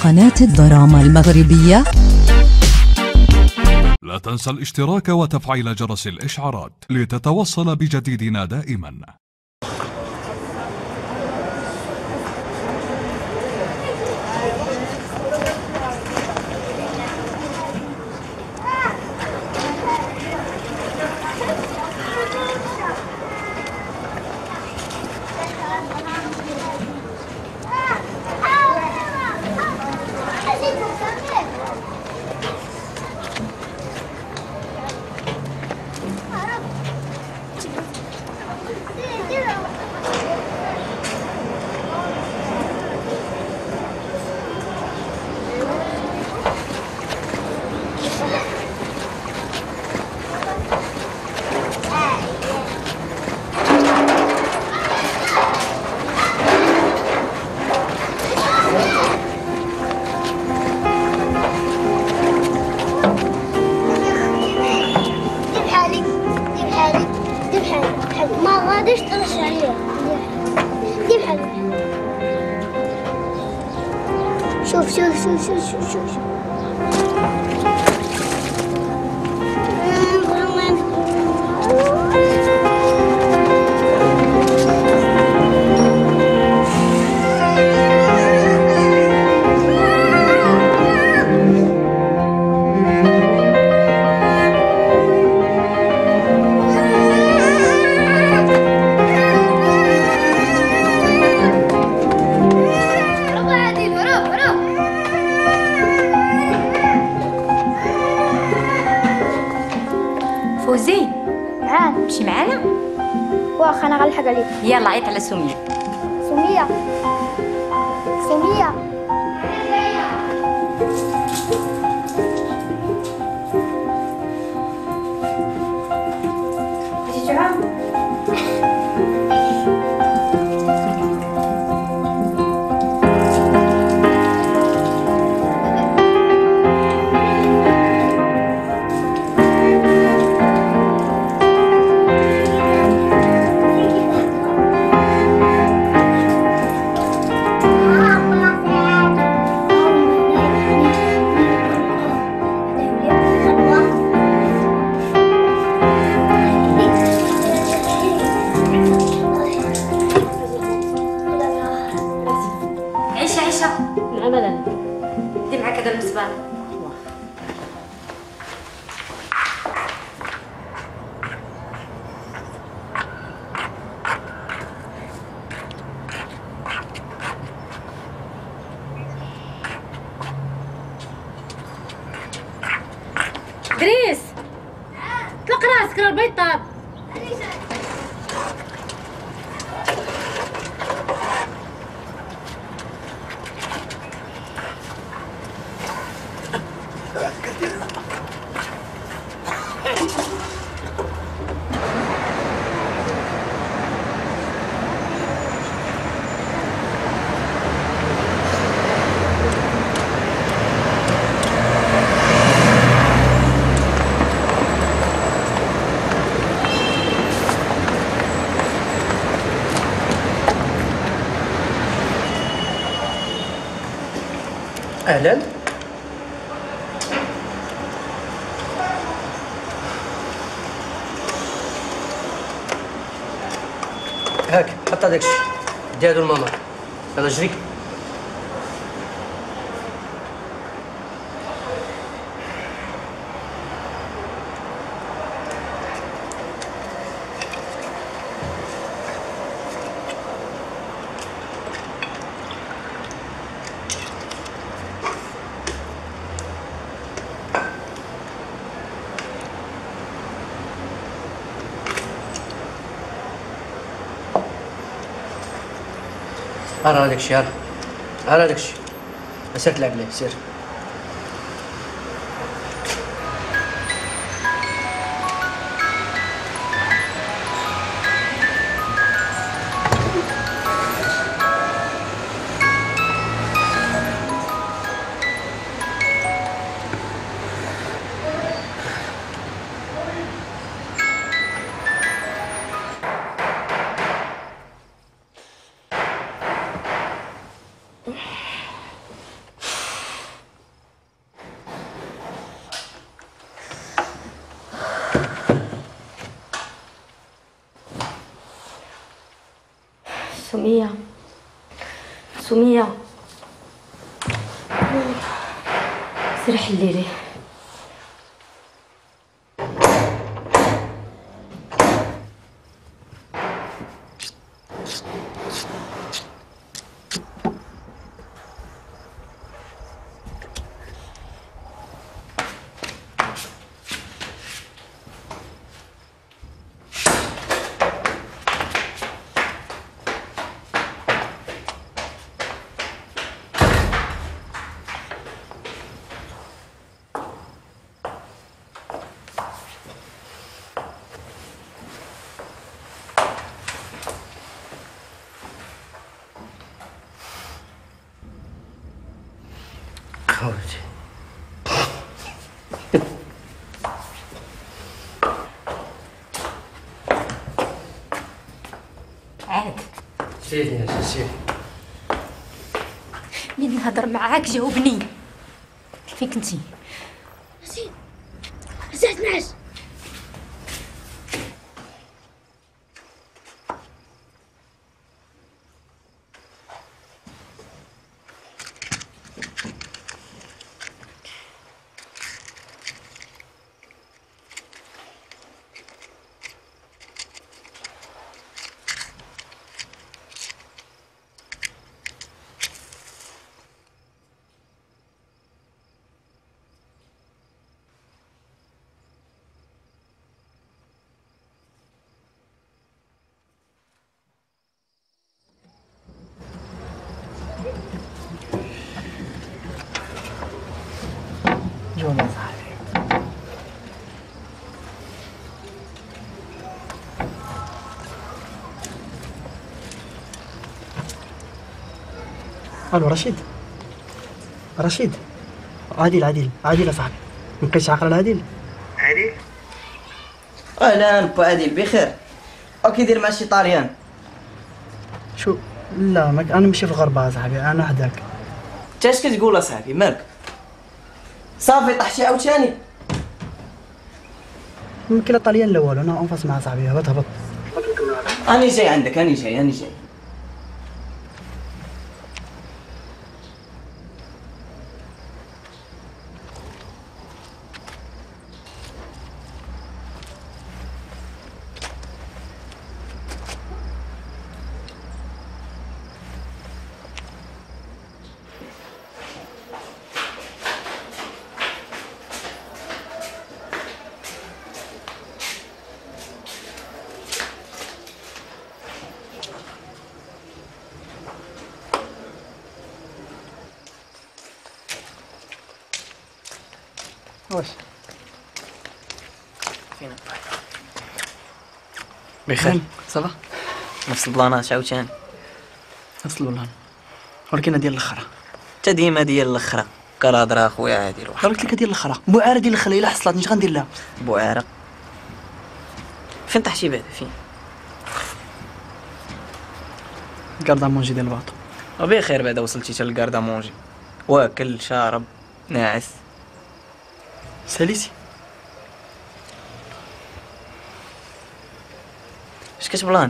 قناة الدراما المغربية. لا تنسى الاشتراك وتفعيل جرس الإشعارات لتتوصل بجديدنا دائما. ما غاديش ترش عليه. دير حالك. شوف شوف شوف شوف شوف شوف. فوزي، نعم مشي معانا. واخا انا غنلحق عليك. يلا عيط على سمية. سمية سمية دي معاك هذا المصباح. دريس طلق راسك راه البيض طاب. أهلا. هاك حط هذاك الشيء دي هادو لماما. يلا جري. أرى هذاك الشيء. أرى هذاك الشيء. سير تلعب عليه سير. سمية سمية سيري حليلي. خوتي عاد سيدي يا سيدي. مين نهضر معاك جاوبني. فين كنتي؟ الساعة 12. جون يا صاحبي. الو رشيد. رشيد عادل يا صاحبي. مبقيتش عاقل على عادل. اهلا بو عادل بخير. او كيدير مع شي طاليان؟ شو لا انا ماشي في الغربه صاحبي، انا حداك. انت اش كتقول اصاحبي مالك؟ صافي طحتي عاوتاني؟ يمكن الطليان لا والو، انا انفاس مع صاحبي. هبط. اني جاي عندك، اني جاي. واش فين بخير؟ صافا نفس البلانات عاوتاني. نفس البلان ولكن ديال الاخرى. انت ديما ديال الاخرى كالهضره اخويا عادل. قالت لك ديال الاخرى بوعاره ديال الاخرى الا حصلت اش غندير لها؟ بوعره فين طحتي بعدا؟ فين؟ كاردا مونجي ديال الباطو. وبخير بعدا وصلتي حتى للكاردا مونجي. واكل شارب ناعس. ساليتي اش كتبلاني؟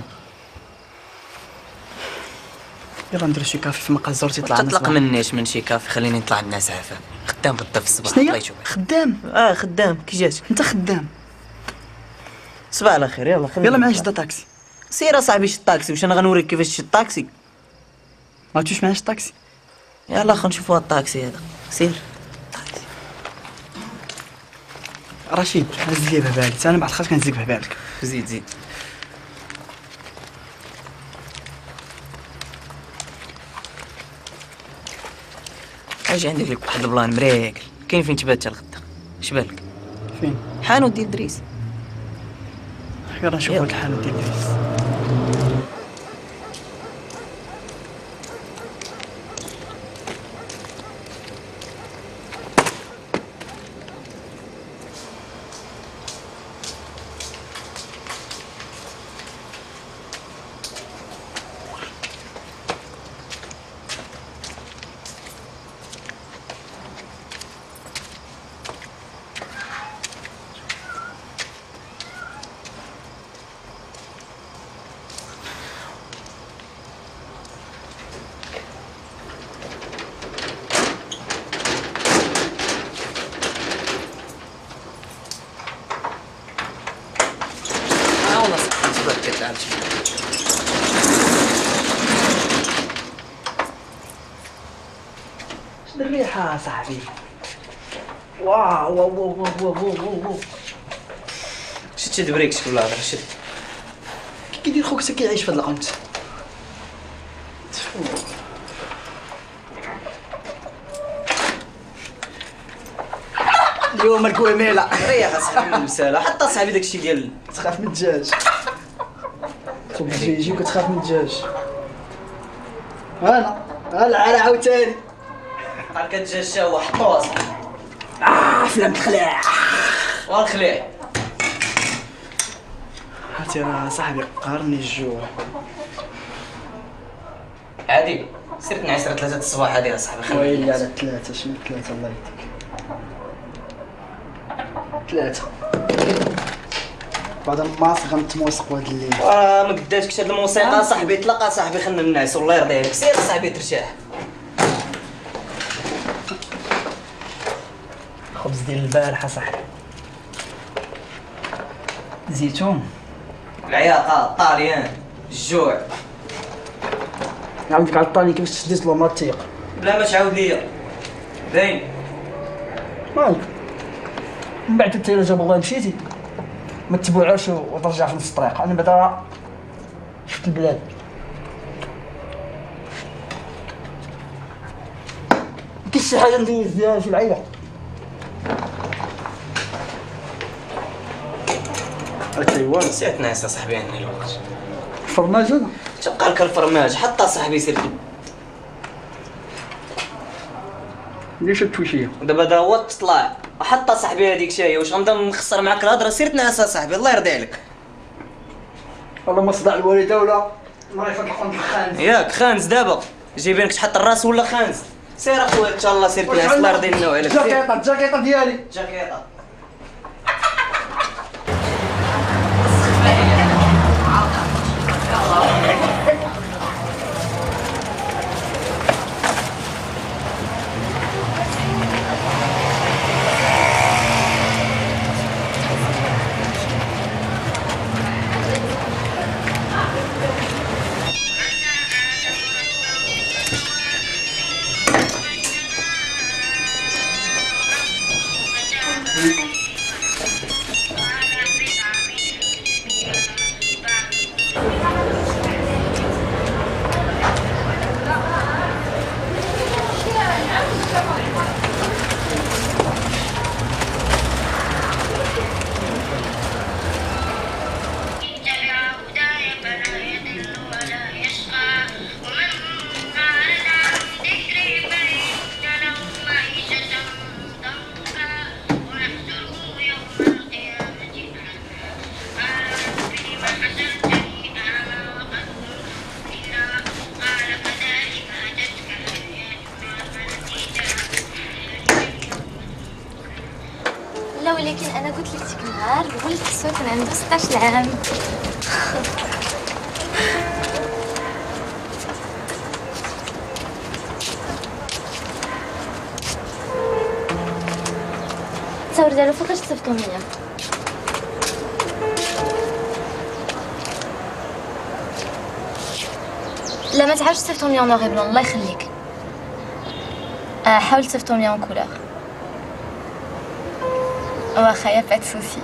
يلا نديرو شي كافي في مقهى زورتي طلع لنا تطلق صباح. منيش من شي كافي، خليني نطلع الناس عافاك. خدام غدا في الصباح. شناهي؟ الله يشوفك. خدام. خدام. كي جاتك؟ انت خدام. صباح على خير. يلا خلينا يلا معايا شدا طاكسي. سير اصاحبي شد الطاكسي. واش انا غنوريك كيفاش تشد الطاكسي؟ ما تمشيش معايا شدا طاكسي. يلا خلينا نشوفوا هاد الطاكسي هذا. سير. رشيد هز لي بهبالك، انا بعد خاصك نزيك بهبالك. زيد. اجي عندك لك واحد البلان مريقل. كاين فين تبات حتى الغدا؟ اش بالك؟ فين؟ حانوت ديال دريس. يلا نشوف هاك الحانوت ديال دريس. تعال شد الريحة صاحبي. واو واو واو واو واو واو. شد بريكس ولا هذا شد. كي كيدير خوك حتى كيعيش في هاد القنت. اليوم الكويميلة. ريح اصاحبي من المساله، حتى صاحبي داكشي ديال تخاف من الدجاج. خوك يجي وكتخاف من الدجاج. انا عاوتاني. قال كدجاج تا هو حطوه اصاحبي. فلان الخلاع. والخليع. هاتي راه صاحبي قهرني الجوع. عادي سير تنعس 3 الصباح هادي اصاحبي خليك. ويلي على 3 شنو 3 الله يهديك. 3 بعد الماس غنتموسق هاد الليل. ما قداتكش هاد الموسيقى صاحبي، طلق صاحبي خلينا ننعس الله يرضي عليك، سير صاحبي ترتاح. خبز ديال البارحة صاحبي. زيتون. العياقه، الطاليان، الجوع. عاودك عطاني كيفاش تشديت له التيق. بلا ما تعاود ليا باين. مالك من بعد انت الا جاب الله مشيتي ما تبوعوش وترجع في نص الطريق. انا بعدا شفت البلاد. كاين شي حاجه ندير فيها شي لعيبه. هاتي هو سير تنعس اصاحبي عندي الوقت. الفرماج هذا تبقى لك الفرماج حتى صاحبي سير. ليش التويشيه ودابا دا هو تطلع حتى صاحبي هذيك شايه، واش غنبدا نخسر معاك الهضره؟ سير تنعس صاحبي الله يرضي عليك. والله ما صدع الوالده ولا الله يفك القنت الخانز. ياك خانز دابا جايبينك تحط الراس ولا خانز. سير اخويا ان شاء الله سير تنعس الله يرضي لنا وعليك. الجاكيطه ديالي جاكيطه. لا ولكن انا قلت لك ديك النهار ولد الصوت كان عنده 16 عام. تصور ديالو فوقاش تصيفطو ليا. لا ما تعاودش تصيفطهم لي نوغ بلون الله يخليك. حاول تصيفطهم لي اون كولور. واخا يا با سوسي.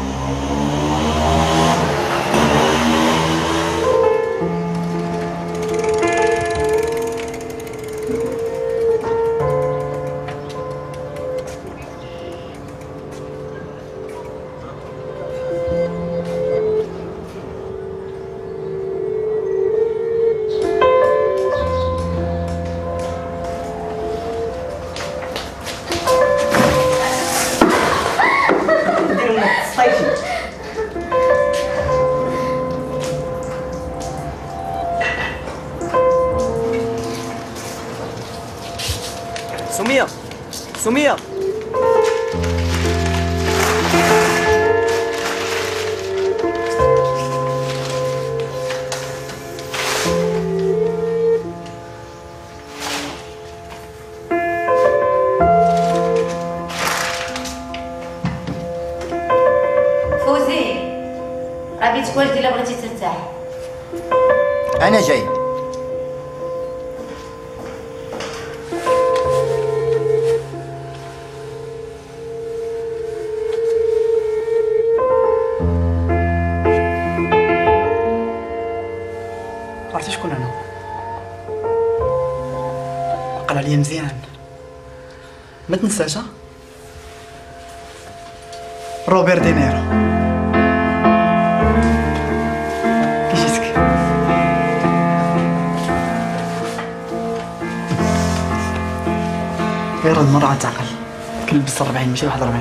سمية سمية باغي والدي الا بغيتي ترتاح. انا جاي. عرفتي شكون انا؟ عقل عليا مزيان، ما تنساش. روبير دينيرو. كي جيتك؟ غير المرة تعقل، كنلبس 40 ماشي 41.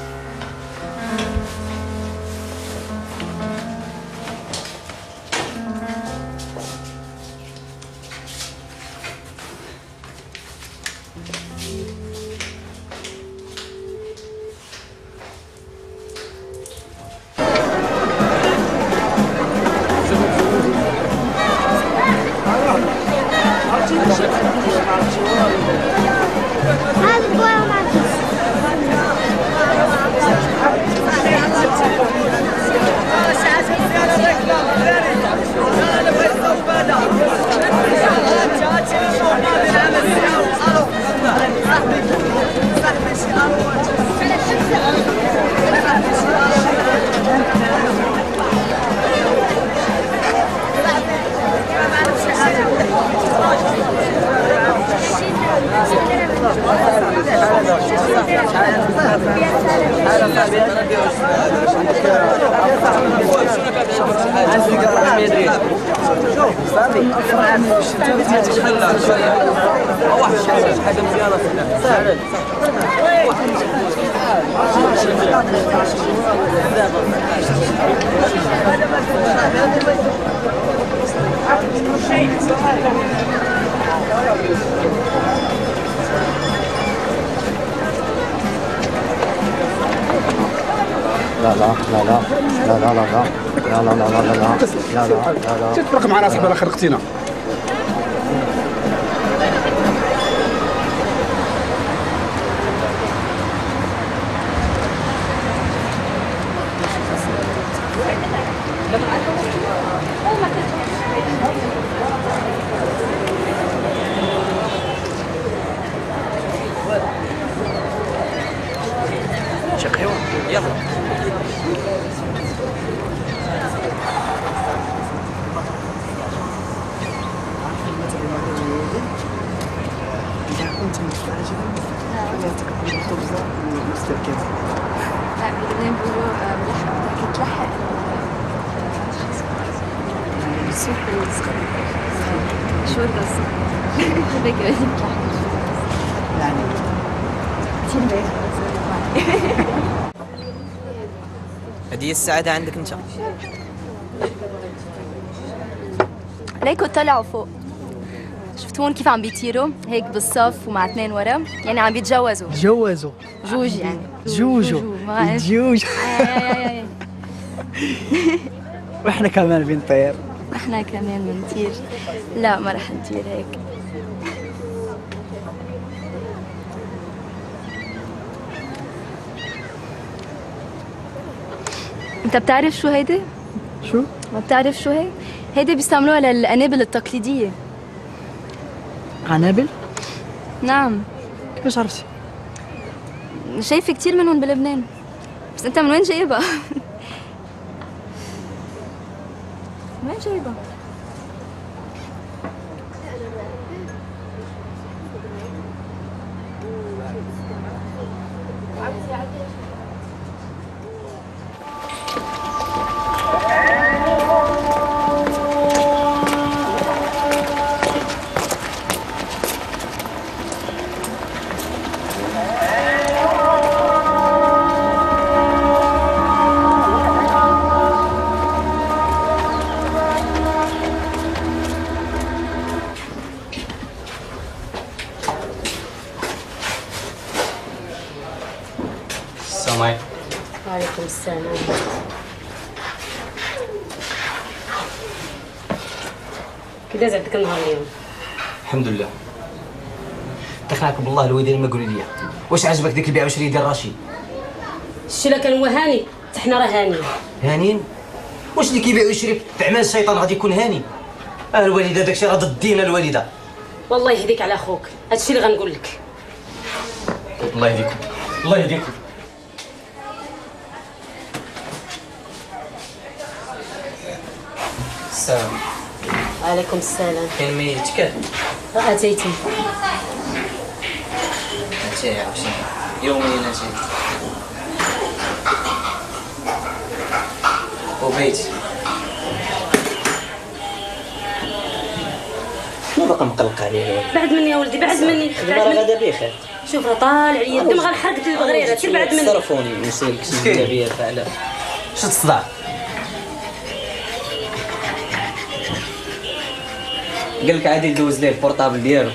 تفرق مع راسك بلا خرقتينا. شقيوة يلا. إذا كنت مستعجلا فلا تقبل الخبز مستركبا. لا بلبنان بيقولوا ملحق، بدك تلحق السوق الصغير. شو القصة؟ بدك تلحق يعني كثير بايخة. هدية السعادة عندك انت. ليكوا طلعوا فوق، شفتوهم كيف عم بيطيروا هيك بالصف ومع اثنين ورا، يعني عم بيتجوزوا. جوزوا جوج يعني جوجو جوج. واحنا كمان بنطير. احنا كمان بنطير. لا ما رح نطير هيك. انت بتعرف شو هيدي؟ شو؟ ما بتعرف شو هي؟ هيدي بيستعملوها للقنابل التقليدية. قنابل؟ نعم. كيفاش عرفتي؟ شايفة كتير منهم بلبنان. بس انت من وين جايبها؟ من وين جايبها؟ وعليكم السلام. كي داز عندك النهار اليوم؟ الحمد لله. تخنعك بالله الوالدين ما قولي لي واش عجبك ديك البيع وشري ديال رشيد؟ الشي لا كان هو هاني، حتى حنا راه هانيين. هانين؟ واش اللي كيبيع ويشري في اعمال الشيطان غادي يكون هاني؟ الوالده داكشي راه ضد الدين الوالده. والله يهديك على خوك، هادشي اللي غنقول لك. الله يهديكم الله يهديكم. السلام وعليكم السلام. كاين ميتك؟ اتيتم. اتي عرفتي يوميا اتي وبيتي شنو باقا مقلق عليه؟ بعد مني يا ولدي بعد مني. راه غدا بخير. شوف راه طالع عليا الدم غنحرقت البغريره، سير بعد مني. صرفوني نسيك شي بيا فعلا. شد الصداع. قال لك عادي يدوز ليه البورطابل ديالو.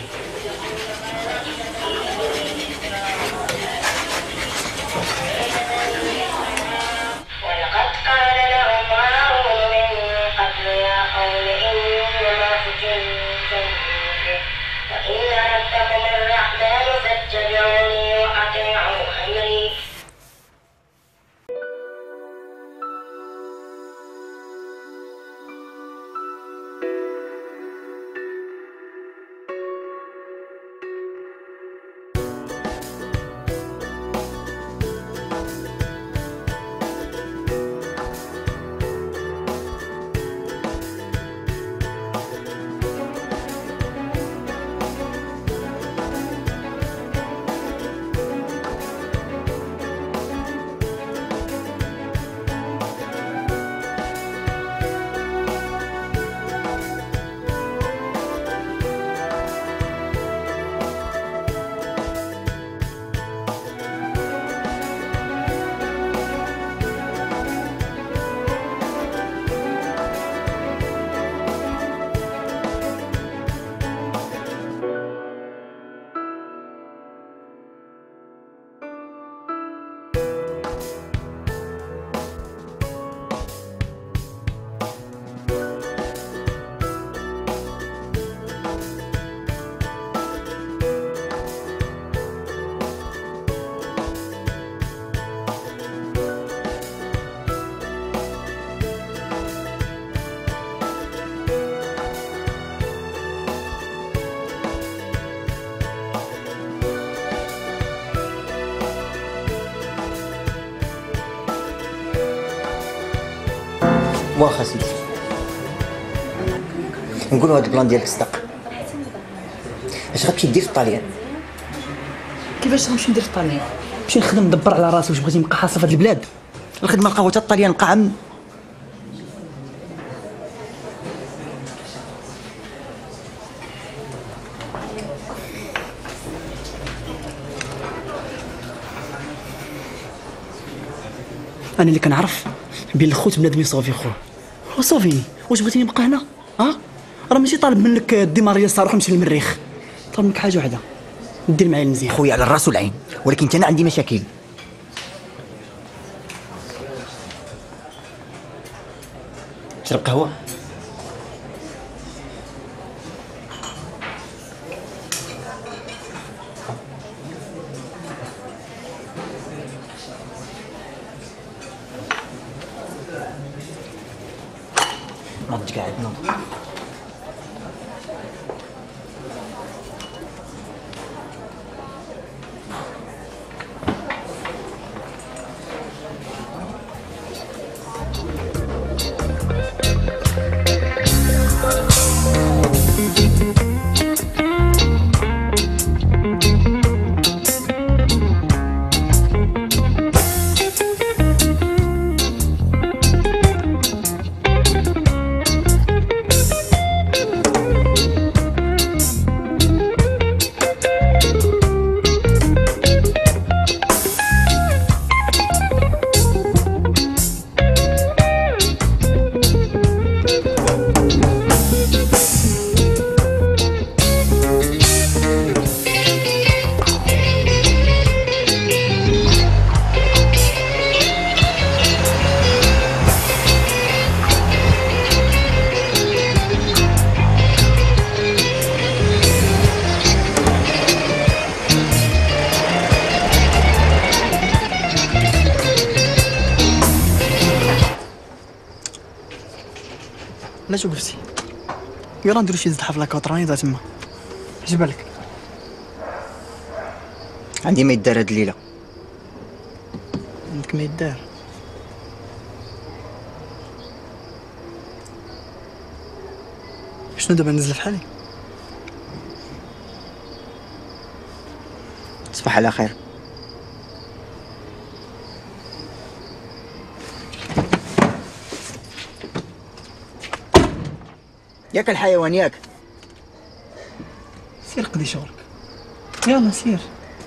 واخا سيدي نقولوا هاد البلان ديالك صدق. اش غتمشي دير في الطاليان؟ كيفاش غنمشي ندير في الطاليان؟ نمشي نخدم ندبر على راسي واش بغيتي نبقى حاصل في هاد البلاد؟ الخدمه القهوه حتى الطاليان نبقى عام. انا اللي كنعرف بين الخوت بنادم يصوفي خوه وصوفيني. واش بغيتيني نبقى هنا؟ ها راه ماشي طالب منك دي ماريا صاروخ نمشي للمريخ، طالب منك حاجه وحده دير معايا المزيان. خويا على الراس والعين، ولكن انا عندي مشاكل. تشرب قهوه؟ نضج قاعد نضج. علاش وقفتي؟ يلا نديرو شي زد حفله كاطراني تما. اش بالك؟ عندي ما يدار هاد الليله. عندك ما يدار؟ شنو دابا ننزل فحالي؟ تصبح على خير. ياك الحيوان ياك. سير قضي شغلك. يلا سير.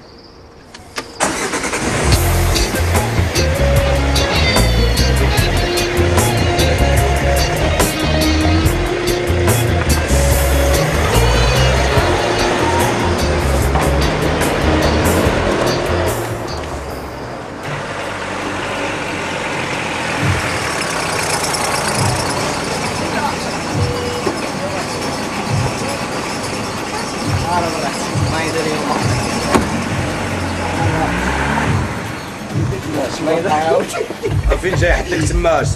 ما يدري فين جاي حدك تماش؟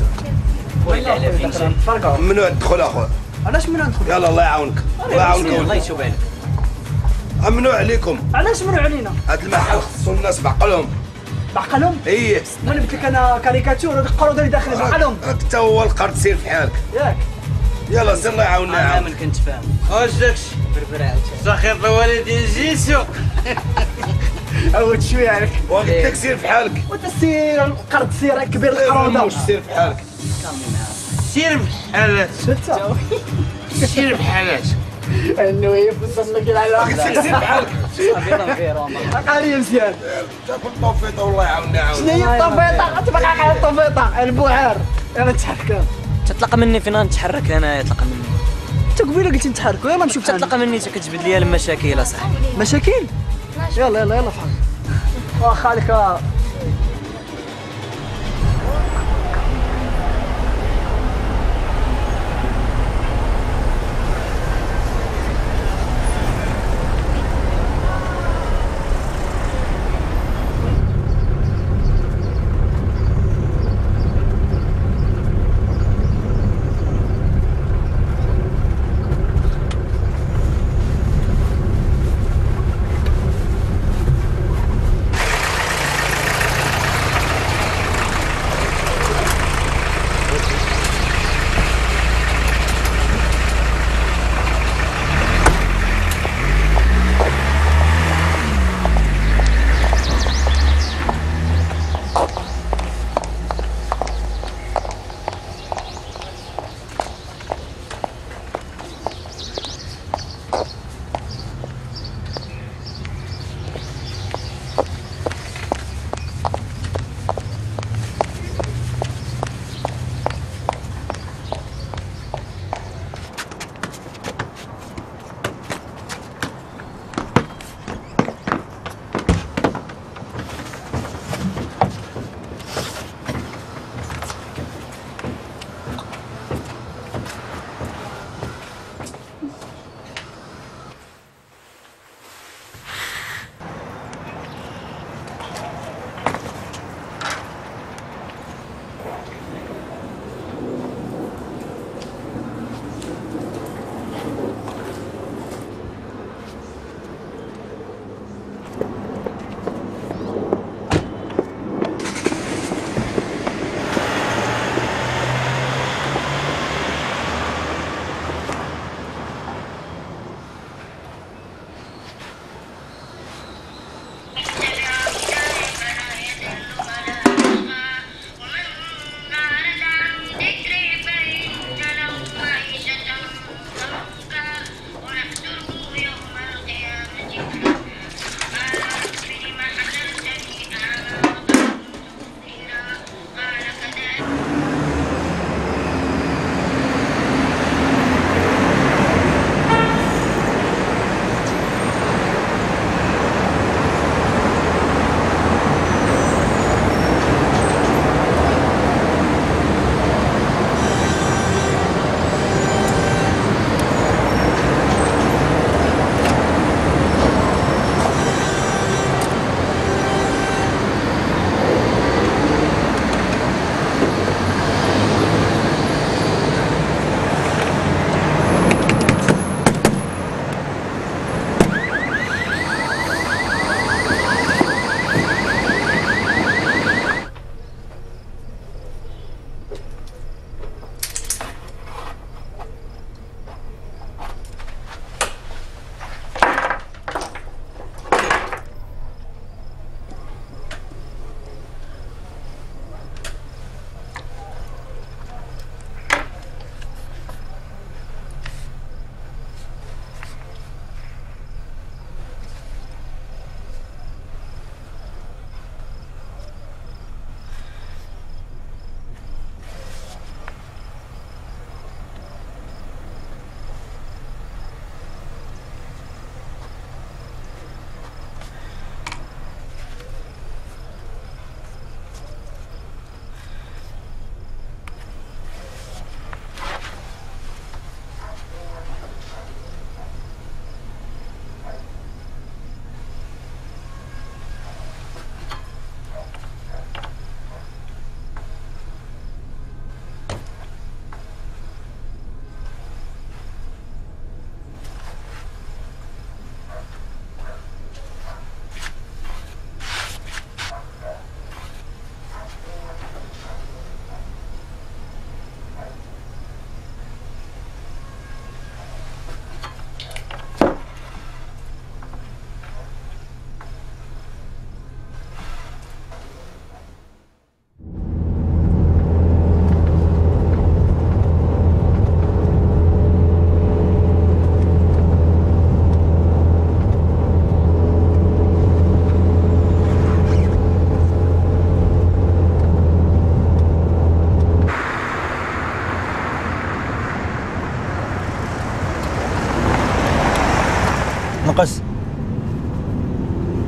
ممنوع الدخول اخويا. علاش ممنوع ندخل؟ يلا الله يعاونك الله يعاونك. الله يتوب عليك. ممنوع عليكم. علاش ممنوع علينا؟ هاد المحل خصو الناس بعقلهم. بعقلهم؟ ايه وانا قلت لك انا كاريكاتور هذاك القرود اللي داخل بعقلهم. راك تا هو القرد سير في حالك. ياك يلا سير الله يعاوننا. انا من كنت فاهم. واش داكشي؟ بربر عاوتاني. سخيط الوالدين جيسو. عاود شويه عليك. وقلت لك سير في حالك. وانت سير القرد سير كبير القروده. واش سير في حالك. سير بحالات. شتا سير بحالات. انه يفصل لك على سير في حالك. صافي في روما. عقالي مزيان. تاكل الطوفيطه والله يعاوننا عاون. شنو هي الطفيطه؟ تبقى على الطفيطه البوعار. يلا تحرك. تطلق مني فين نتحرك انا يطلق مني. انت قبيله قلتي نتحركوا يلا نشوف. تطلق مني كتجبد لي المشاكل اصاحبي. مشاكل؟ يلا يلا يلا فحال. واخا عليك.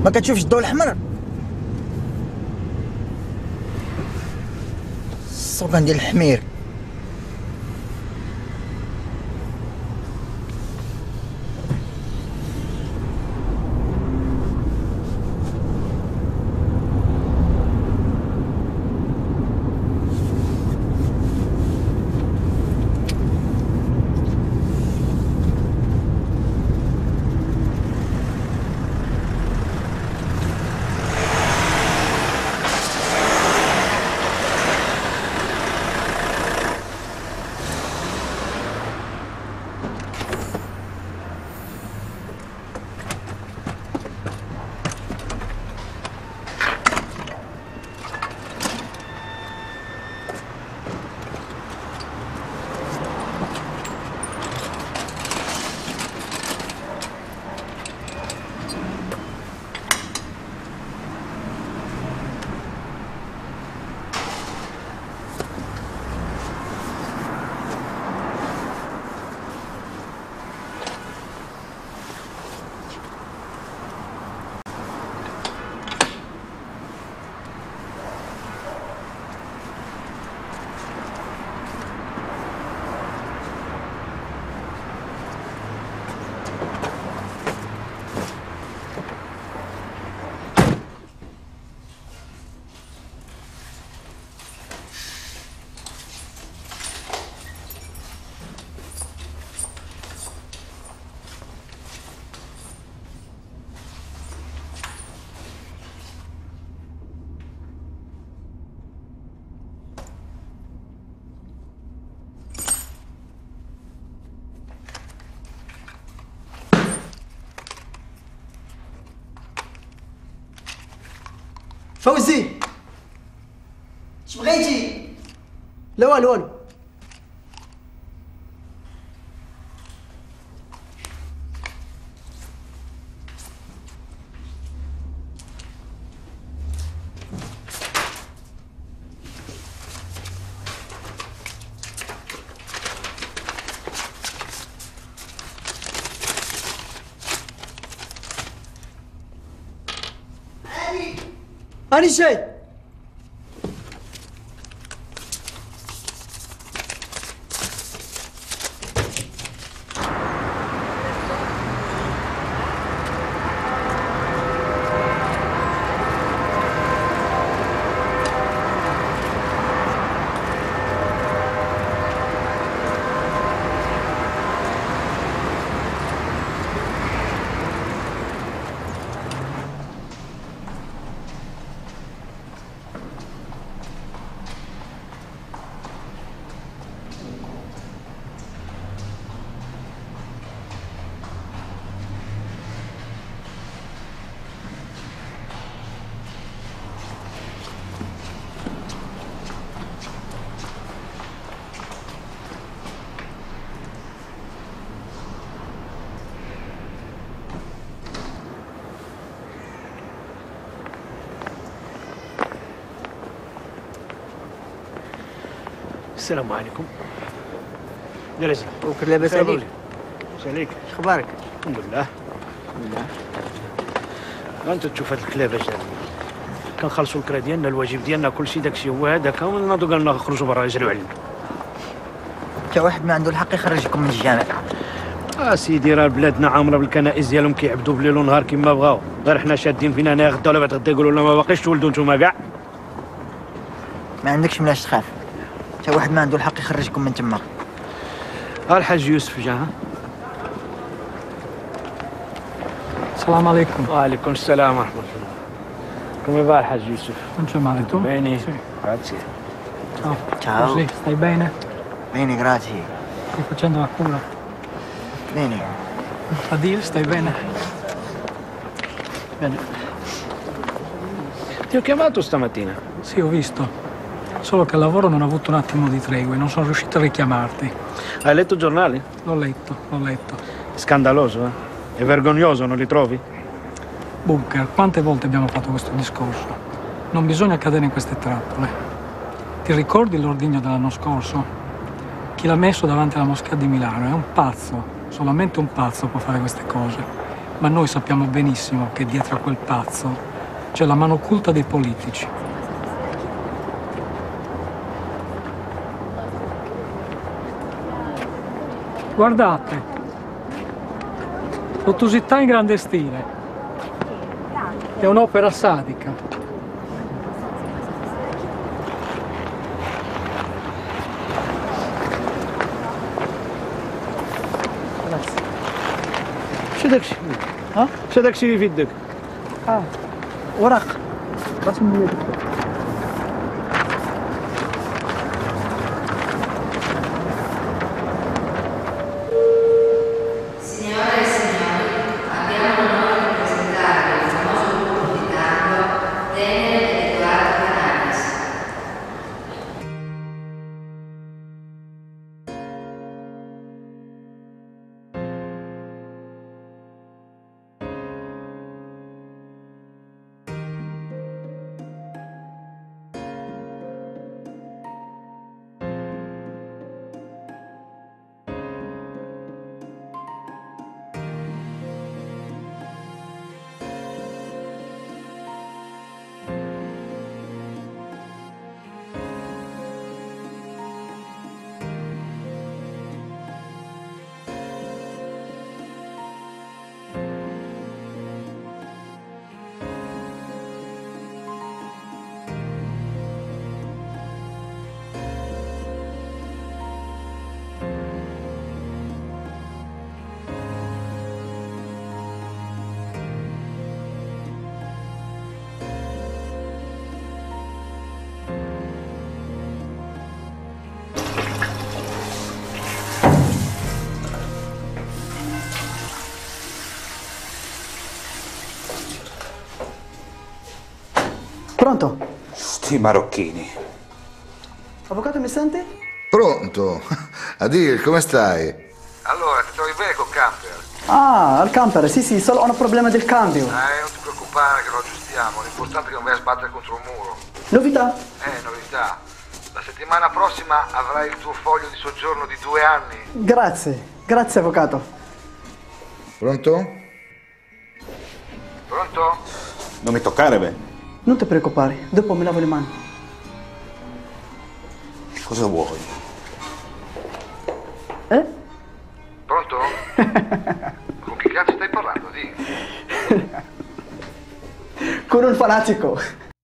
ما كتشوفش الضوء الاحمر؟ السوقان ديال الحمير. فوزي اش بغيتي؟ لا والو والو. هاني جاي. السلام عليكم. جلس وكر لاباس عليك؟ لاباس عليك؟ اش اخبارك؟ الحمد لله. الحمد لله. انت تشوف هاد الكلاب اش كنخلصوا الكرا ديالنا، الواجب ديالنا، كلشي داكشي هو هذاك، وناضوا قالنا نخرجوا برا يجريو علينا. تا واحد ما عنده الحق يخرجكم من الجامع. سيدي راه بلادنا عامره بالكنائس ديالهم كيعبدوا بالليل ونهار كيما بغاو، غير حنا شادين فينا هنايا غدا ولا بعد غدا يقولوا لنا ما باقيش تولدوا نتوما كاع. ما عندكش ملاش تخاف، تا واحد ما عنده الحق يخرجكم من تما. الحاج يوسف جا. السلام عليكم. وعليكم السلام ورحمه الله. Come va الحاج يوسف؟ Non c'è male, tu? Bene. Sì. Grazie. Ciao. Ciao. Così, stai bene? Bene, grazie. Stai facendo la cura? Bene. Adil, stai bene? Bene. Ti ho chiamato stamattina. Sì, ho visto. Solo che al lavoro non ho avuto un attimo di tregua e non sono riuscito a richiamarti. Hai letto i giornali? L'ho letto, l'ho letto. Scandaloso, eh? È vergognoso, non li trovi? Bunker, quante volte abbiamo fatto questo discorso? Non bisogna cadere in queste trappole. Ti ricordi l'ordigno dell'anno scorso? Chi l'ha messo davanti alla moschea di Milano è un pazzo, solamente un pazzo può fare queste cose. Ma noi sappiamo benissimo che dietro a quel pazzo c'è la mano occulta dei politici. Guardate, l'ottusità in grande stile. È un'opera sadica. شو داكشي؟ ها؟ شو داكشي اللي في يدك؟ وراق رسم بيدك. Signore e signori, abbiamo l'onore di presentare il famoso gruppo di canto Tenere ed Edoardo Canalis. Pronto? Sti marocchini. Avvocato, mi sente? Pronto? Adil, come stai? Allora, ti trovi bene col camper? Ah, al camper, sì, solo ho un problema del cambio. Non ti preoccupare che lo aggiustiamo, l'importante è che non vai a sbattere contro un muro. Novità? Novità. La settimana prossima avrai il tuo foglio di soggiorno di 2 anni. Grazie avvocato. Pronto? Pronto? Non mi toccare, beh. Non ti preoccupare, dopo mi lavo le mani. Cosa vuoi? Pronto? Con chi cazzo stai parlando? Di? Con un fanatico.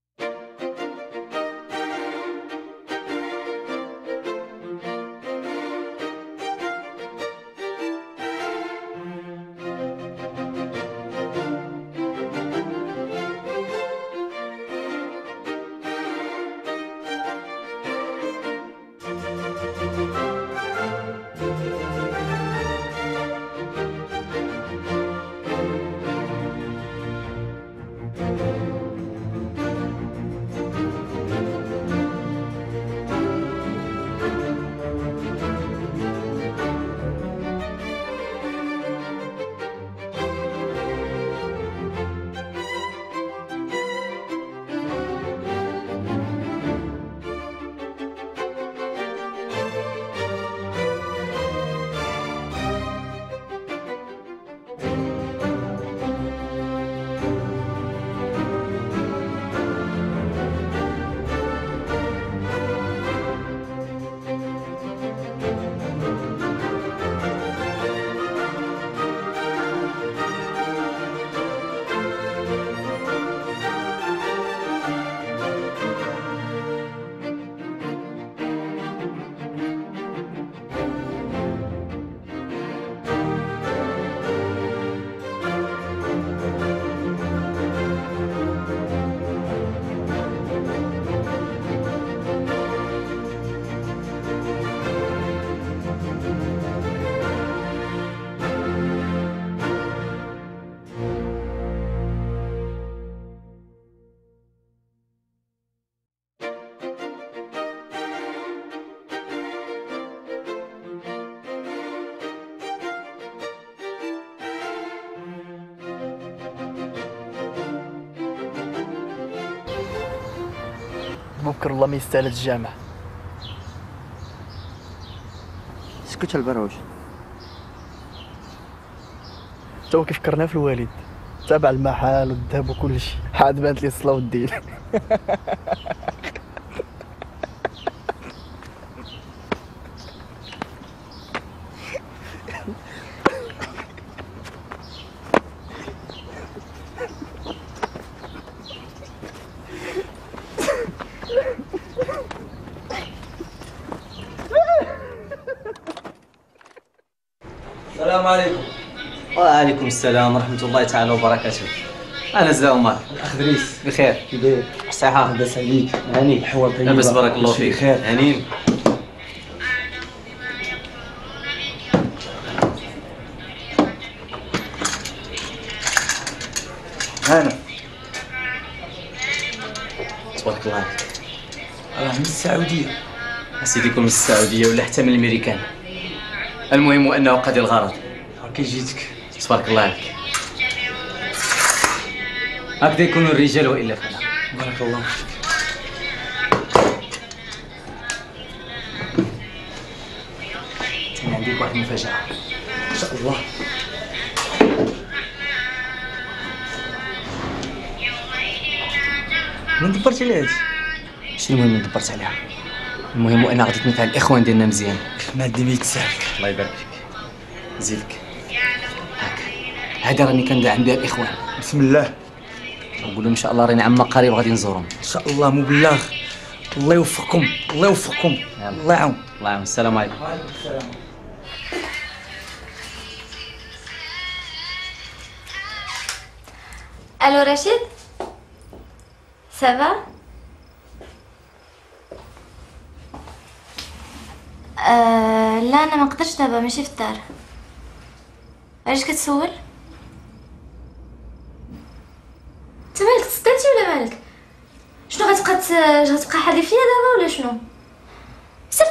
بكر والله ما يستاهل الجامع. اسكت البروج. حتى هو كيفكرنا في الوالد، تابع المحل والذهب وكل شيء، عاد بانت لي الصلاة والدين. السلام عليكم. وعليكم السلام ورحمة الله تعالى وبركاته. أنا زا عمر. الأخ دريس بخير. كي داير؟ صحة. لاباس عليك؟ هاني. الحوار طيبة. لاباس بارك الله فيك. بخير. هانين. هانا. تبارك الله عليك. راه من السعودية. أسيديكم من السعودية ولا حتى من الأمريكان. المهم أنه قد الغرض. كي جيتك. تبارك الله عليك. هكذا يكون الرجال وإلا فلا. بارك الله فيك. أنا عندك واحد المفاجأة. إن شاء الله. من دبرتي على هادشي؟ شنو المهم من دبرت عليها؟ المهم أنا غادي تنفع الإخوان ديالنا مزيان. ما ديما يتسهل. الله يبارك فيك. نزيدك. هذا راني كندعم بها الإخوان. بسم الله. نقول لهم إن شاء الله راني عما قريب غادي نزورهم. إن شاء الله مبلغ. الله يوفقكم، الله يوفقكم. الله يعاون. الله يعاون. السلام عليكم. وعليكم السلام. الو رشيد، سافا؟ لا انا ما نقدرش دابا، ماشي في الدار. علاش كتسول؟ انت مالك تسطيتي ولا مالك؟ شنو غتبقى حادي فيا دابا ولا شنو؟ سير.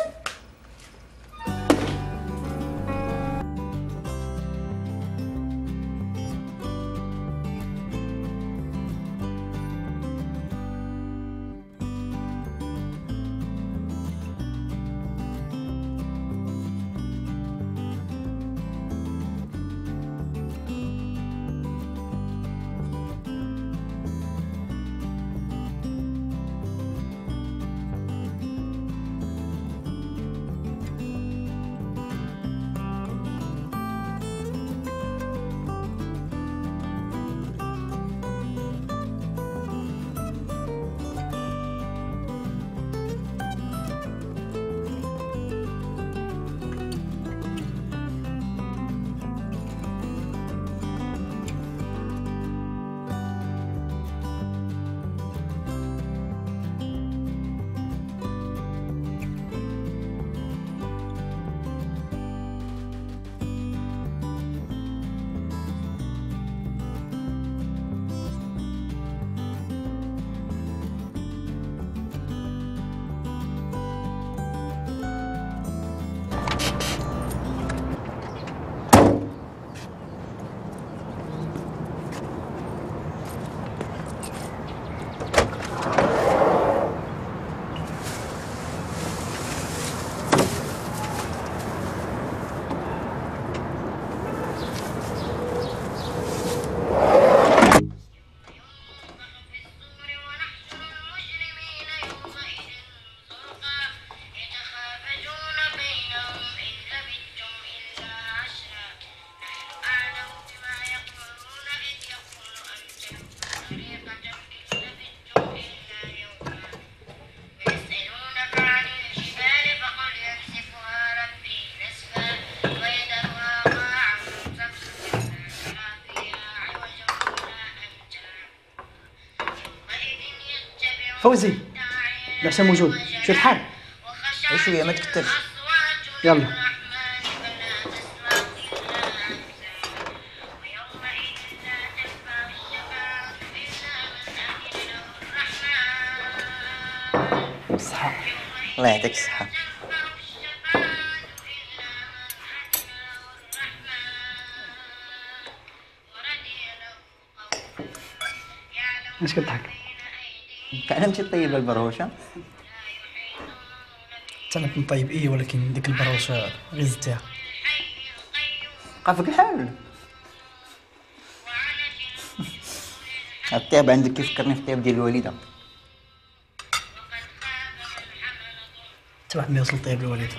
فوزي العشاء موجود، شو الحال؟ غير شويه ما تكترش. يلا. بالصحة. الله يعطيك الصحة. اش كتضحك؟ انا مشيت طيب البروشه. انا كنت طيب ايه، ولكن ديك البروشه غير زدتيها. وقفك الحال. الطياب عندك كيفكرني في الطياب ديال الوالده. تبع ما يوصل طيب الوالد.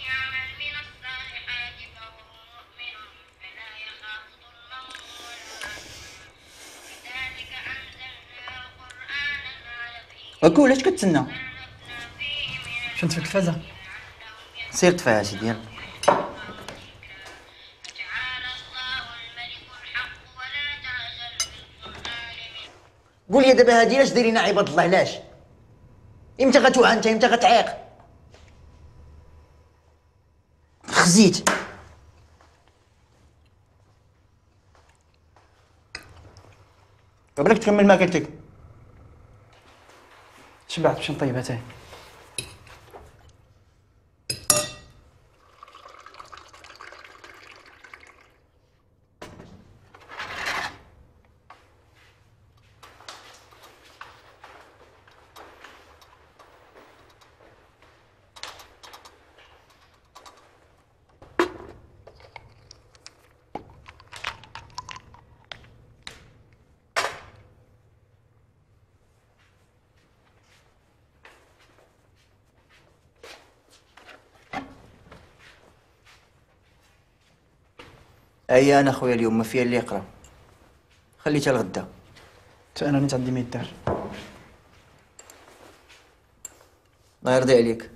اكو علاش كتسنى؟ فهمت في التلفازه. سير تفاها سيدي يلا. قول لي دابا هادي علاش دايرينها عباد الله علاش؟ امتى غتوعى انت امتى غتعيق؟ خزيت. قبلك تكمل ماكلتك. شبعت باش نطيبها تاعي. اي انا خويا اليوم ما فيها اللي يقرا. خليتها لغدا. حتى انا نيت عندي ما يدار. الله يرضي عليك.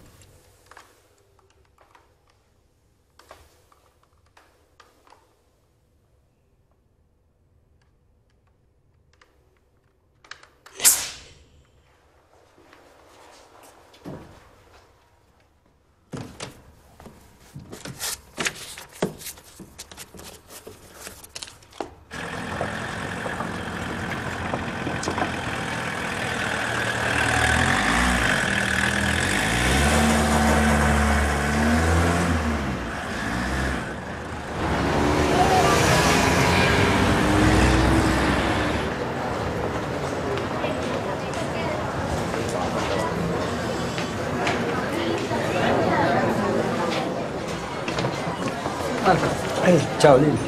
Ciao Lili.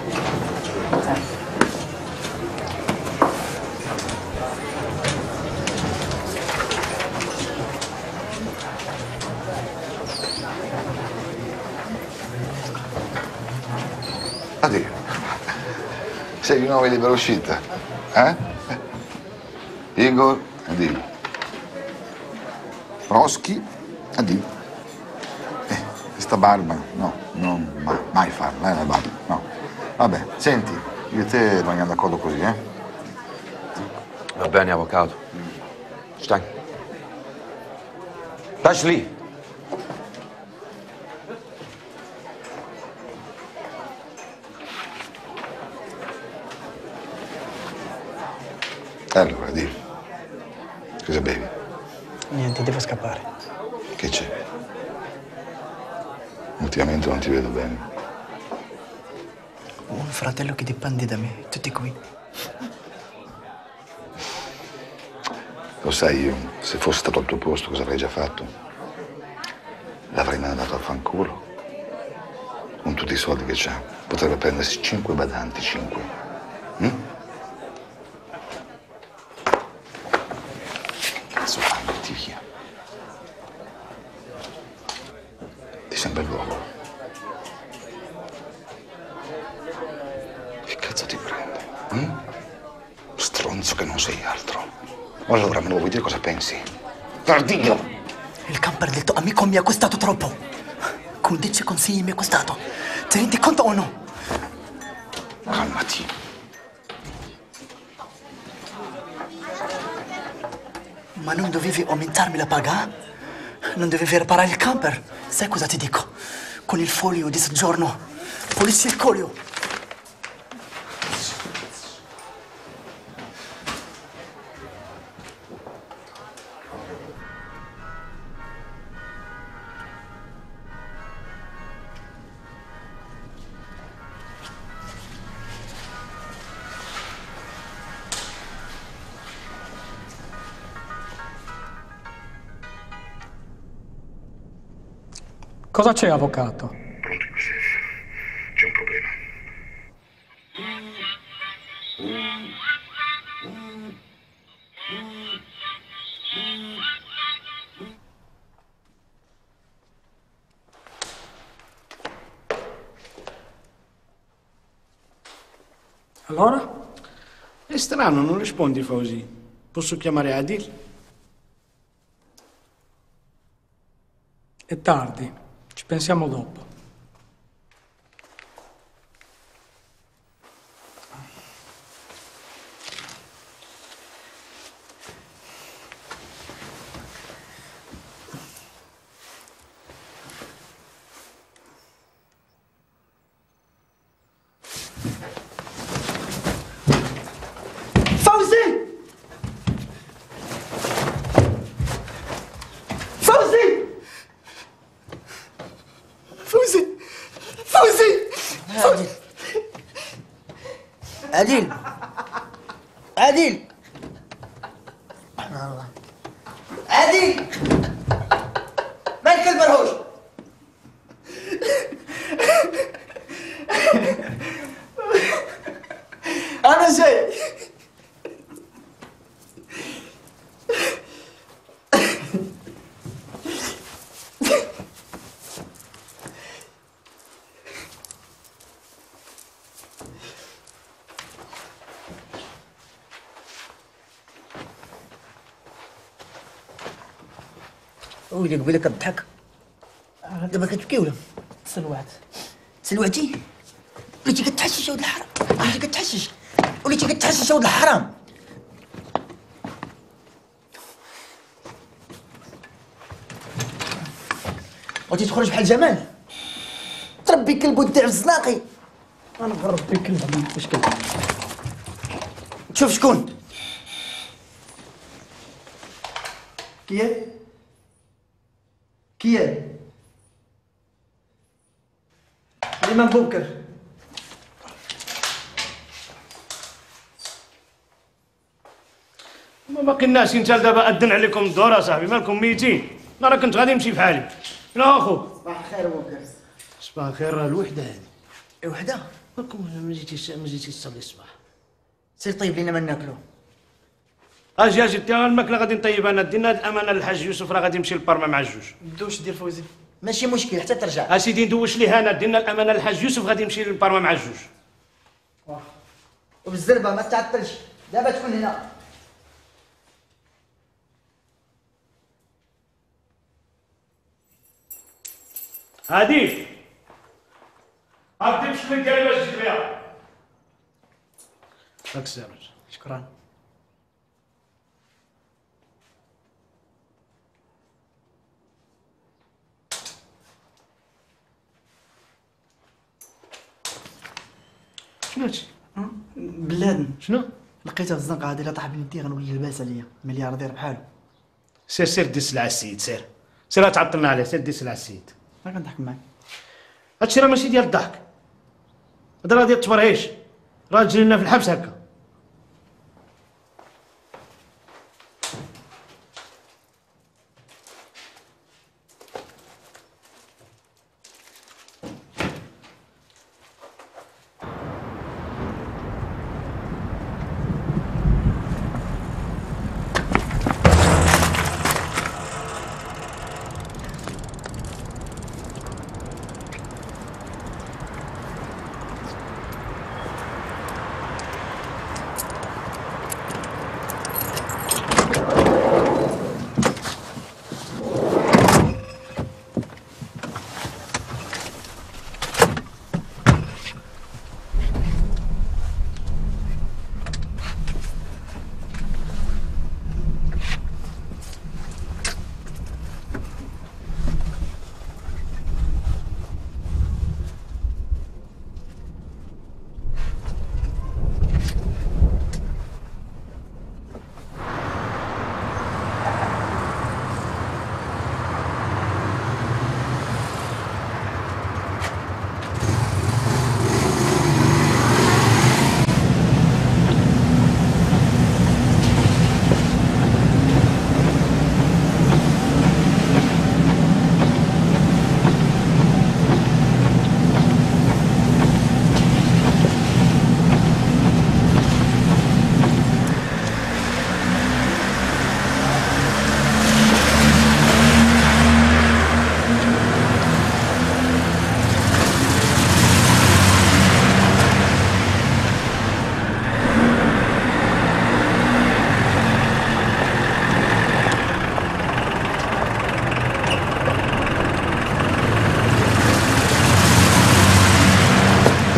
Addio. Sei di nuovo in libera uscita? Eh? Igor, addio. Roschi, addio. Questa barba, no, non mai farla, la barba, no. Vabbè, senti, io e te rimaniamo d'accordo così, eh? Va bene, avvocato. Stai. Lasci lì. Allora, di. Cosa bevi? Niente, devo scappare. Che c'è? Ultimamente non ti vedo bene. Ho un fratello che dipende da me, tutti qui. Lo sai io, se fossi stato al tuo posto cosa avrei già fatto? L'avrei mandato a fanculo. Con tutti i soldi che c'ha. Potrebbe prendersi 5 badanti, 5. Cazzo, andati via. Ti sembra il luogo? Che cazzo ti prende? Stronzo che non sei altro. Allora me lo vuoi dire cosa pensi? Tardiglio! Il camper del tuo amico mi ha costato troppo. 15 consigli mi è costato. Ti rendi conto o no? Calmati. Ma non dovevi aumentarmi la paga? Non dovevi riparare il camper? Sai cosa ti dico? Con il foglio di soggiorno pulisci il colio. Cosa c'è, avvocato? Pronto in presenza. C'è un problema. Allora? È strano, non rispondi Fauzi. Posso chiamare Adil? È tardi, ci pensiamo dopo. عديل عديل الله عديل مالك البرهوش انا جاي ويلي قبيله كضحك دابا كتبكي ولا تسلوعت تسلوعتي وليتي كتحشش ولد الحرام وليتي كتحشش ولد الحرام بغيتي تخرج بحال جمال تربي كلب ودع الزناقي انا نربي كلب ما نعرفش كلب تشوف شكون كيال الإمام بوبكر ما باقي الناس انت دابا أدن عليكم الدور اصاحبي مالكم ميتين انا كنت غادي نمشي بحالي شنو اخوك صباح الخير بوبكر صباح الخير راه الوحده هذه وحده مالكم ما جيتيش تصلي الصباح سير طيب لينا ما ناكلو اجي انت الماكله غادي نطيب انا دينا الامانه للحاج يوسف راه غادي يمشي للبرما مع الجوج دوش دير فوزي ماشي مشكل حتى ترجع اسيدي ندوش ليه انا دينا الامانه للحاج يوسف غادي يمشي للبرما مع الجوج وبالزربه ما تعطلش دابا تكون هنا هادي غادي تمشي ديالي باش تجي ليها هاك السيروج شكرا شنو هادشي؟ بلادن شنو؟ لقيتها في الزنقه هادي لا طاح بنتي غنولي لاباس عليا ملياردير بحالو سير دي السلعه السيد سير تعطلنا عليه سير دي السلعه السيد ما كنضحك معاك هادشي راه ماشي ديال الضحك هذا راه ديال التبرهيش راه تجري لنا في الحبس هكا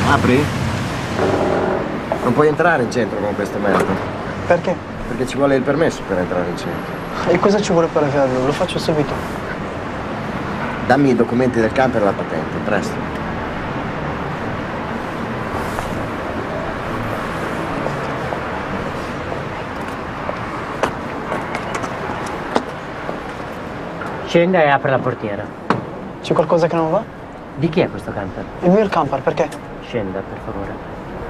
Apri? Non puoi entrare in centro con queste merde. Perché? Perché ci vuole il permesso per entrare in centro. E cosa ci vuole per averlo? Lo faccio subito. Dammi i documenti del camper e la patente, presto. Scenda e apre la portiera. C'è qualcosa che non va? Di chi è questo camper? Il mio è il camper, perché? Scenda, per favore.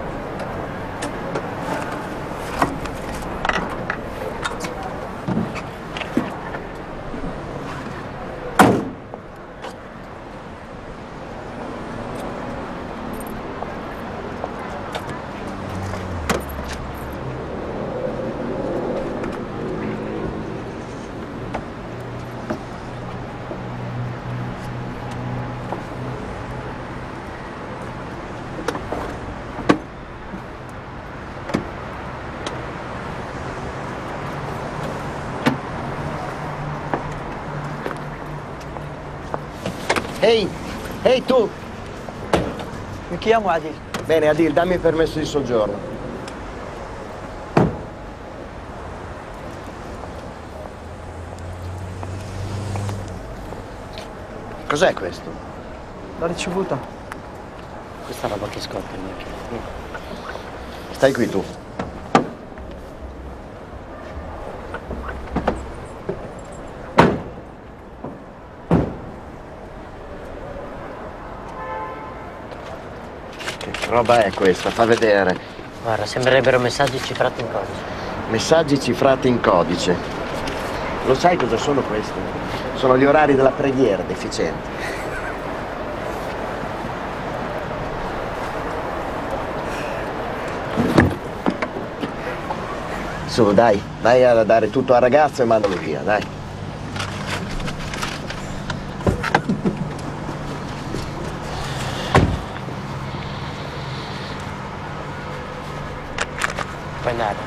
Ehi tu! Mi chiamo Adil. Bene Adil, dammi il permesso di soggiorno. Cos'è questo? La ricevuta. Questa roba che scoppia. Stai qui tu. Che roba è questa? Fa vedere. Guarda, sembrerebbero messaggi cifrati in codice. Messaggi cifrati in codice. Lo sai cosa sono questi? Sono gli orari della preghiera deficienti. Su, dai, vai a dare tutto al ragazzo e mandalo via, dai. Puoi andare.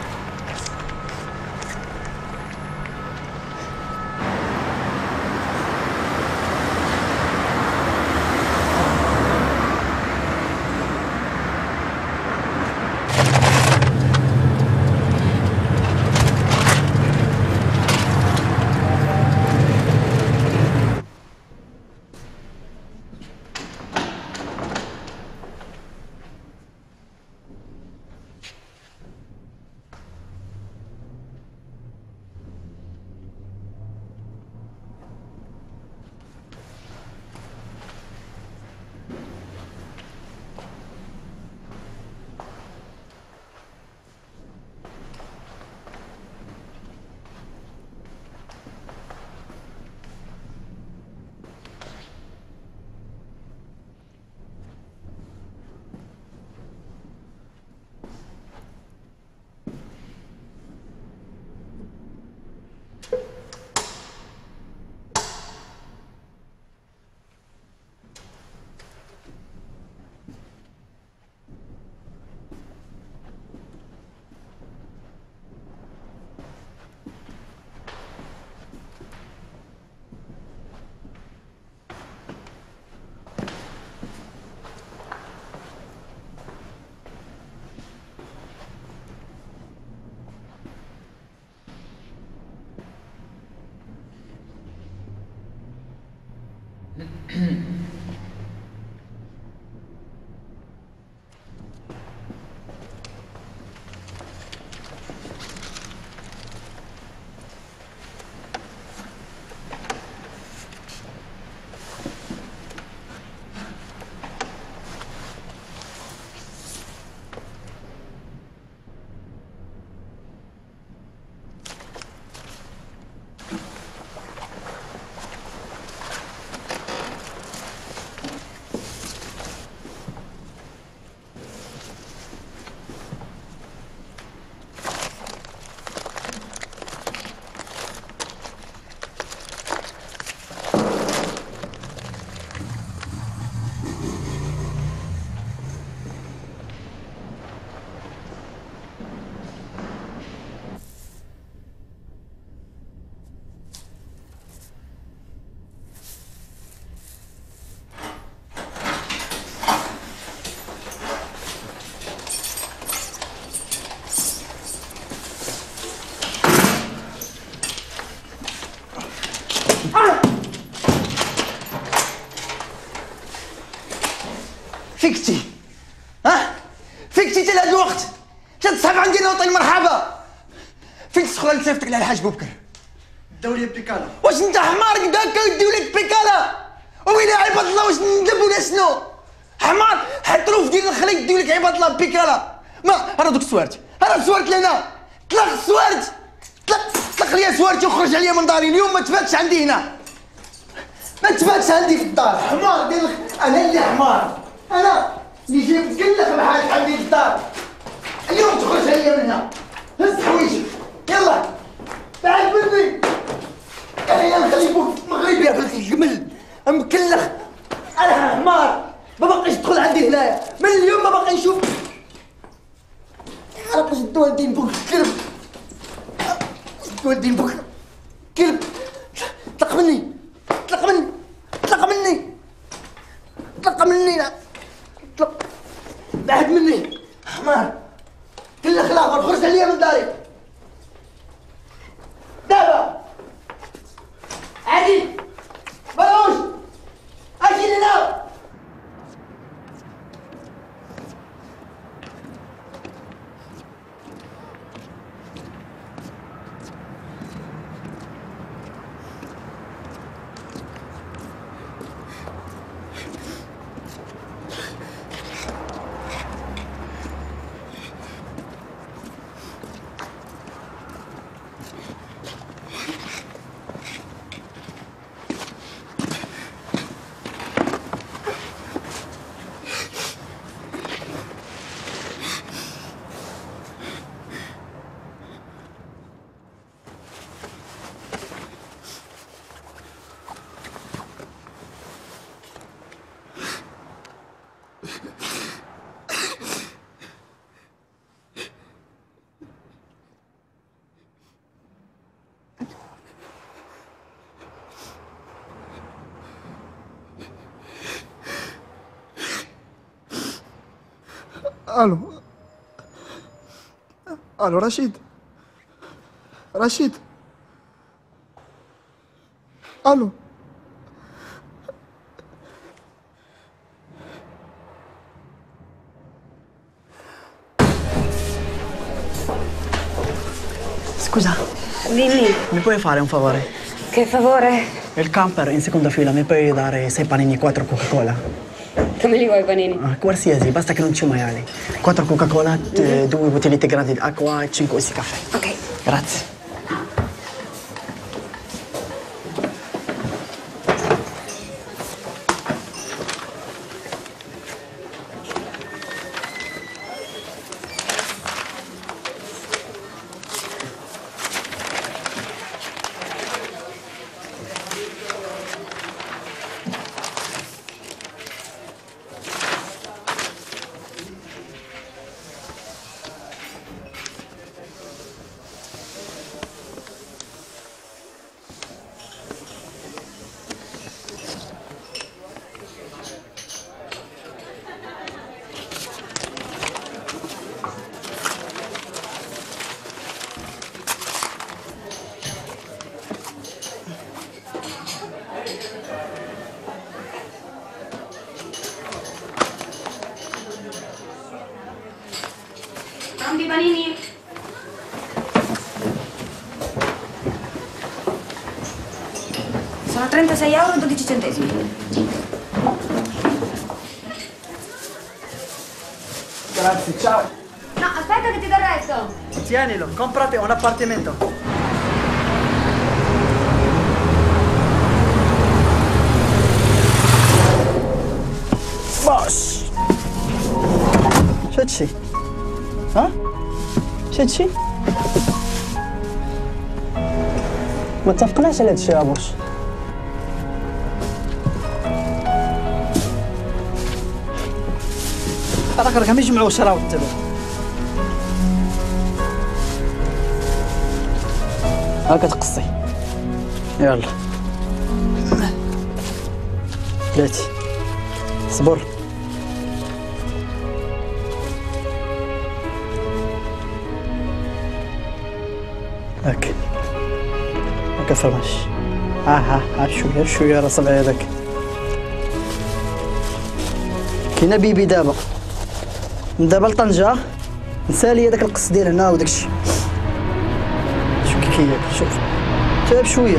فيكتي فيكتي حتى لهاد الوقت تصحاب عندي نوطي المرحبا فين تسخر لصيفتك على الحاج بوبكر الدولة بيكالا واش انت حمار كداك الدولة بيكالا وين عباد الله واش ندب ولا شنو حمار حطلو في ديال الخليط الدولة عباد الله بيكالا ما راه دوك السوارت راه سوارت لنا طلق السوارت طلق ليا سوارتي وخرج عليا من داري اليوم ما تفاتش عندي هنا ما تفاتش عندي في الدار حمار ديال انا اللي حمار انا اللي جايب مكلف بحالك عندي في الدار اليوم تخرج عليا منها هز حوايجك يلا بعد مني يا نخلي بوك مغربي يا بنت الجمل مكلخ انا حمار ما باقيش تدخل عندي هنايا من اليوم ما باقي نشوف عرفت شدوا الدين بوك الكلب شدوا الدين بوك كلب طلق مني طلق مني طلق مني طلق مني طلق بعد مني حمار كل خلاص خرج عليا من داري دابا عادي بلاوش اجي لنا الو الو رشيد الو Scusa, Dimmi, mi puoi fare un favore? che favore? Il camper in seconda fila mi puoi dare 6 panini e 4 Coca-Cola? Come li vuoi i panini? Qualsiasi, basta che non ci maiali. 4 Coca-Cola, 2 bottigliette grandi d'acqua e 5 questi caffè. Ok. Grazie. Tanti panini? Sono 36 euro e 12 centesimi. Grazie, ciao. No, aspetta che ti do il resto. Tienilo, comprate un appartamento. Boss. شتشي ها؟ شتشي؟ ما اتفقناش على هادشي يا بوس. راك ما يجمعوش راهو التبع. هاكا تقصي. يلا. بلاتي. صبر. هاك هاكا فرماش. ها شويه راه صبعي هذاك فينا بيبي دابا لطنجة نسالي هذاك القص ديال هنا وداكشي. شوف كي كياكل، شوف تاب شويه.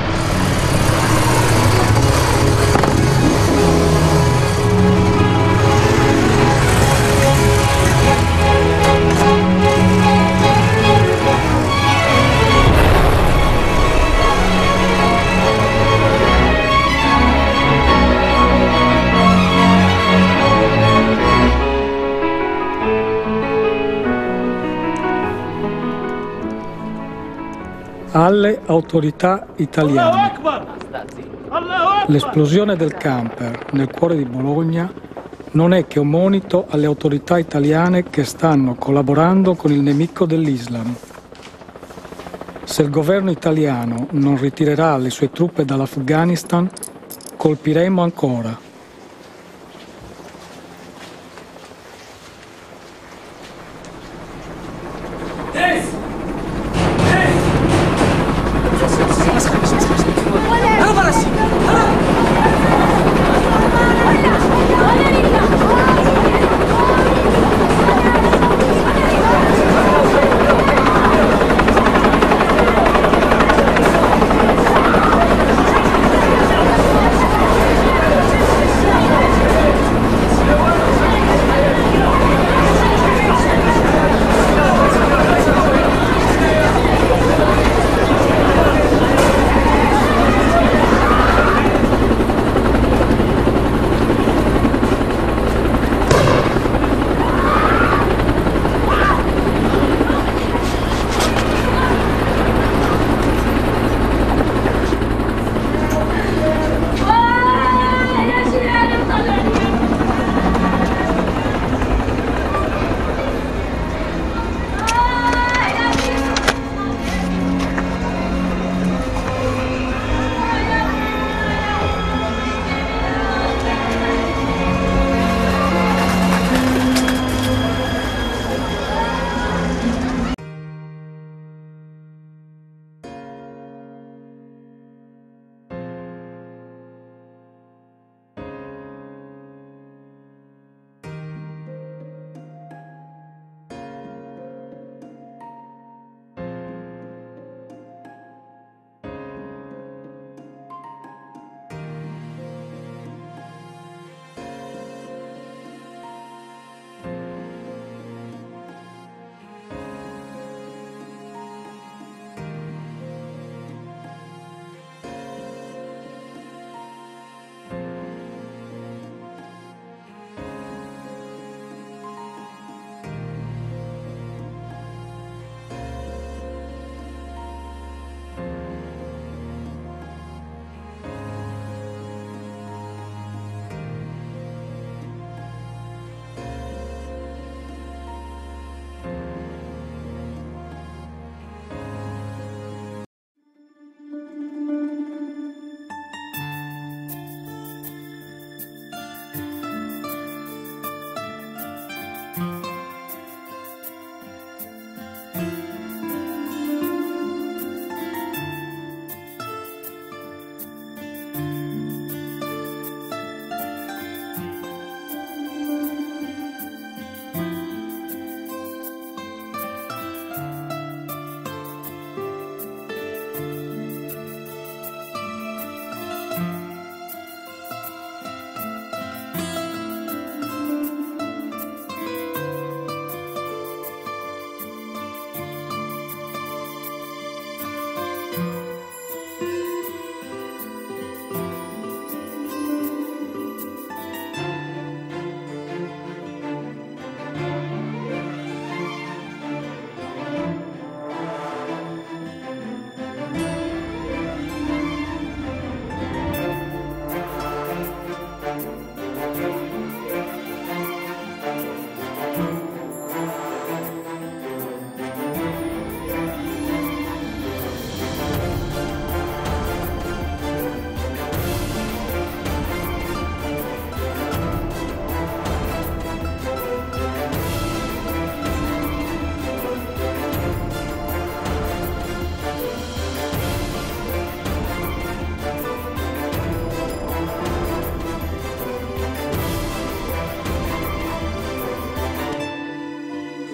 Alle autorità italiane. L'esplosione del camper nel cuore di Bologna non è che un monito alle autorità italiane che stanno collaborando con il nemico dell'Islam. Se il governo italiano non ritirerà le sue truppe dall'Afghanistan, colpiremo ancora.